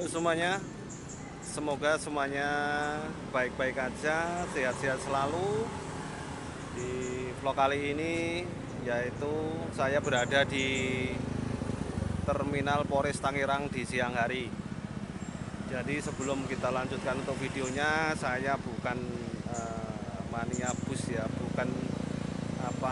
semuanya. Semoga semuanya baik-baik aja, sehat-sehat selalu. Di vlog kali ini yaitu saya berada di Terminal Polres Tangerang di siang hari. Jadi sebelum kita lanjutkan untuk videonya, saya bukan mania bus ya, bukan apa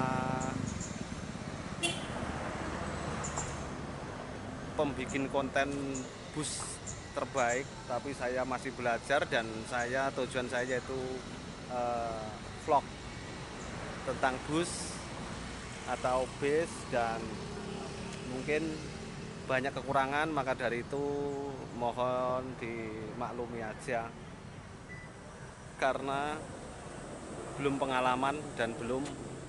pembikin konten bus terbaik, tapi saya masih belajar dan tujuan saya yaitu vlog tentang bus atau bis, dan mungkin banyak kekurangan, maka dari itu mohon dimaklumi aja karena belum pengalaman dan belum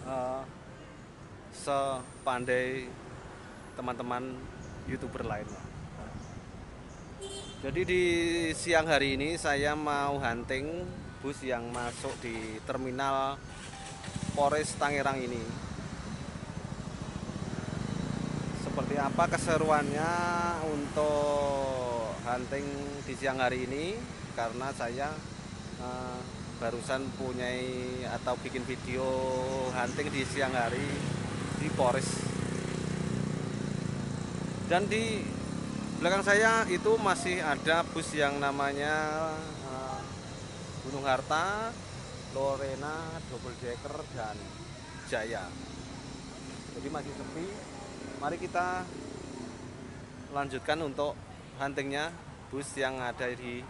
sepandai teman-teman YouTuber lainnya. Jadi di siang hari ini saya mau hunting bus yang masuk di Terminal Polres Tangerang ini. Seperti apa keseruannya untuk hunting di siang hari ini, karena saya barusan punyai atau bikin video hunting di siang hari di Polres. Dan di belakang saya itu masih ada bus yang namanya Gunung Harta, Lorena, Double Decker, dan Jaya. Jadi masih sepi. Mari kita lanjutkan untuk huntingnya bus yang ada di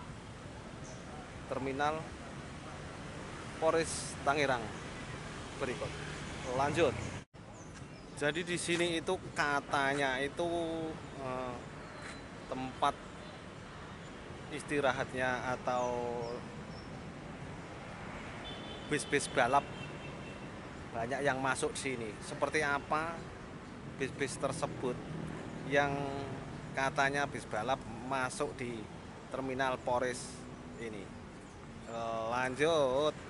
Terminal Polres Tangerang berikut. Lanjut. Jadi di sini itu katanya itu tempat istirahatnya atau bis-bis balap, banyak yang masuk sini. Seperti apa bis-bis tersebut yang katanya bis balap masuk di Terminal Polres ini? Lanjut.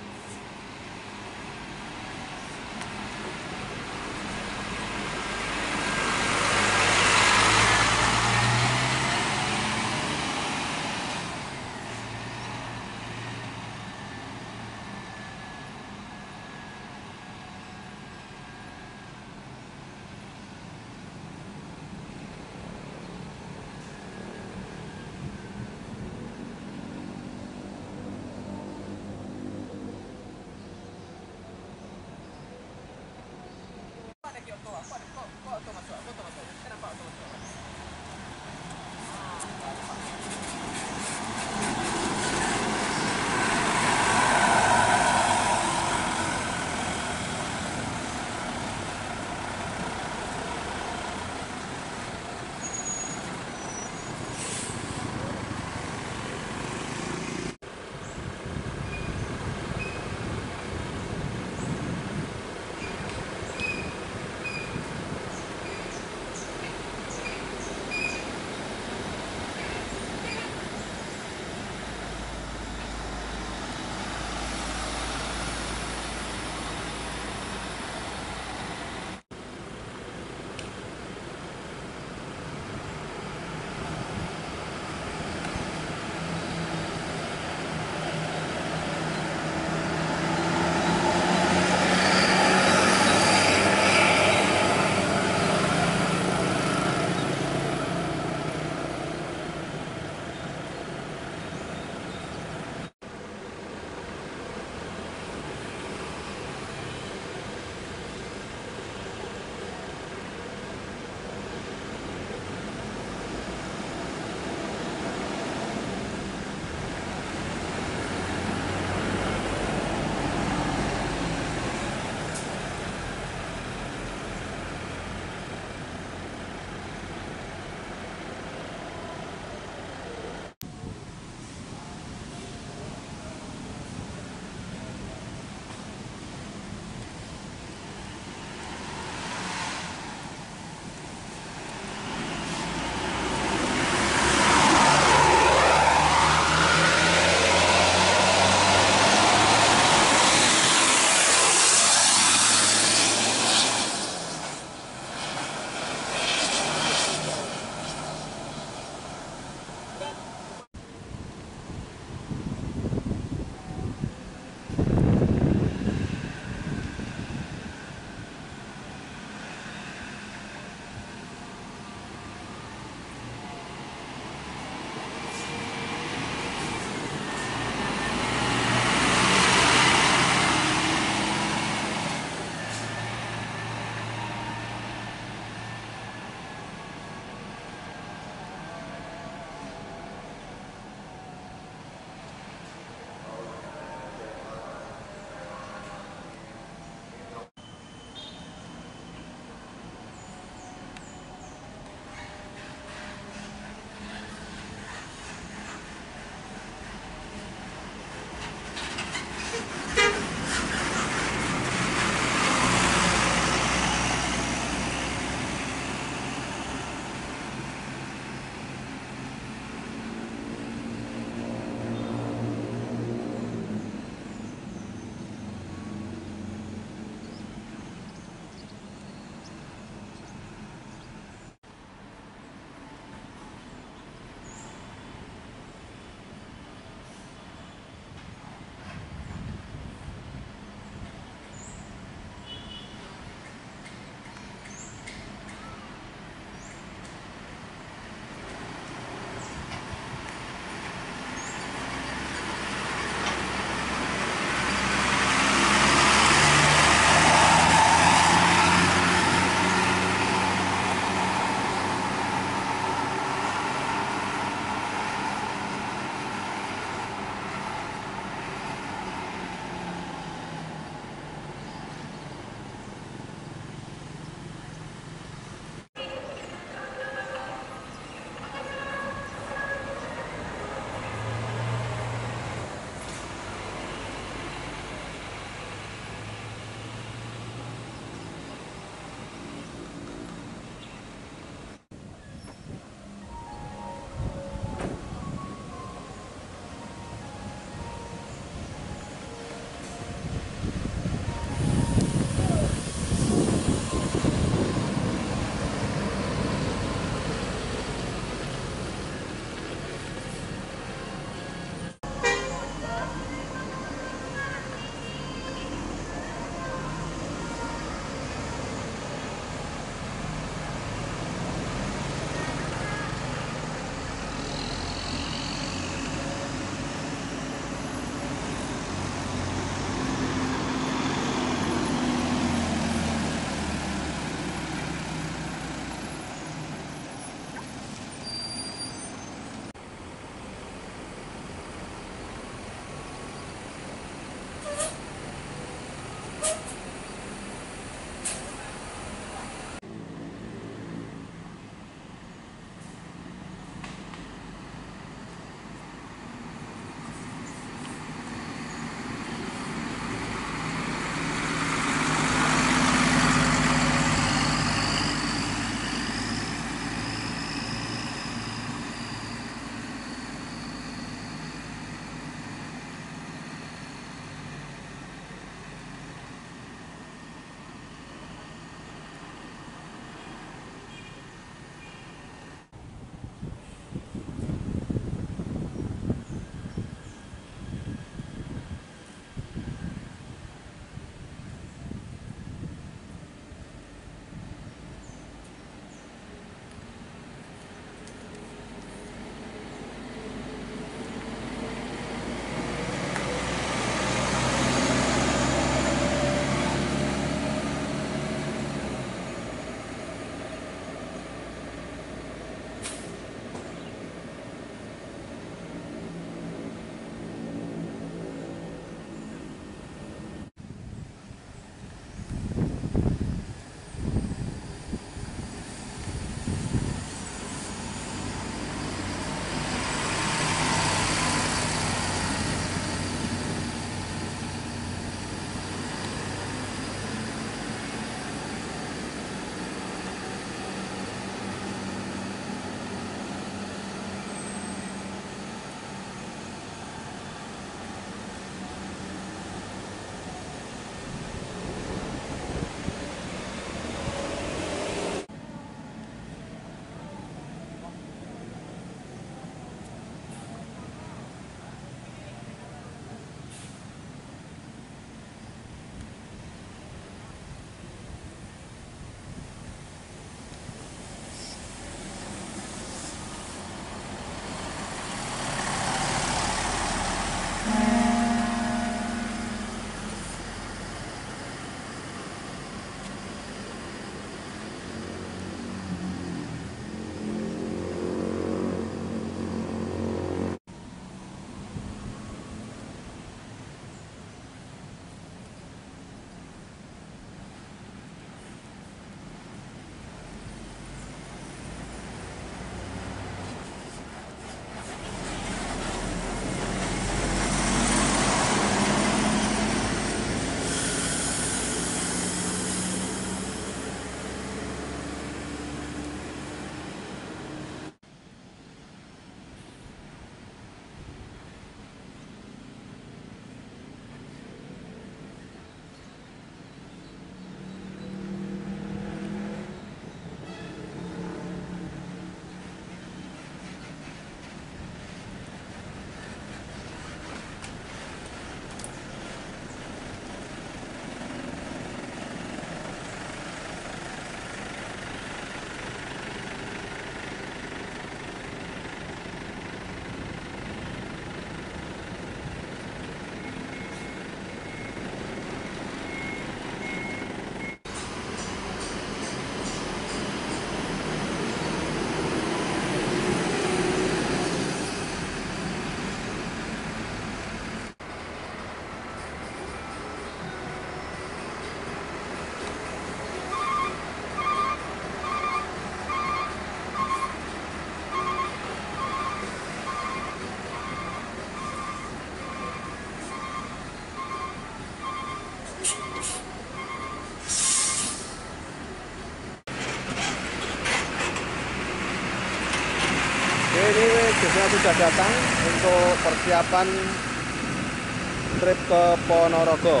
busnya sudah datang untuk persiapan trip ke Ponorogo.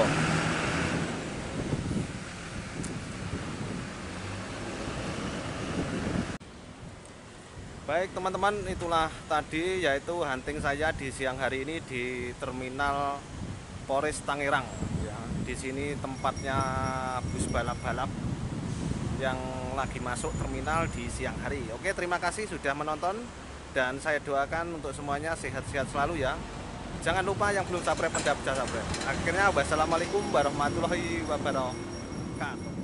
Baik teman-teman, itulah tadi yaitu hunting saya di siang hari ini di Terminal Polres Tangerang. Ya, di sini tempatnya bus balap-balap yang lagi masuk terminal di siang hari. Oke, terima kasih sudah menonton dan saya doakan untuk semuanya sehat-sehat selalu ya. Jangan lupa yang belum subscribe, subscribe. Akhirnya wassalamualaikum warahmatullahi wabarakatuh.